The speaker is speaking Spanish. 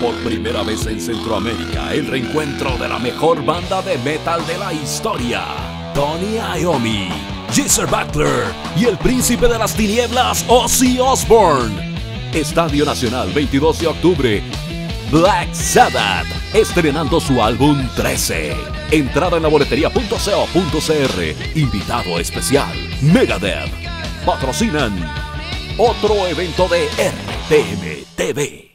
por primera vez en Centroamérica el reencuentro de la mejor banda de metal de la historia. Tony Iommi, Geezer Butler y el príncipe de las tinieblas, Ozzy Osbourne. Estadio Nacional, 22 de octubre. Black Sabbath, estrenando su álbum 13. Entrada en la boletería.co.cr. Invitado especial, Megadeth. Patrocinan otro evento de RTM TV.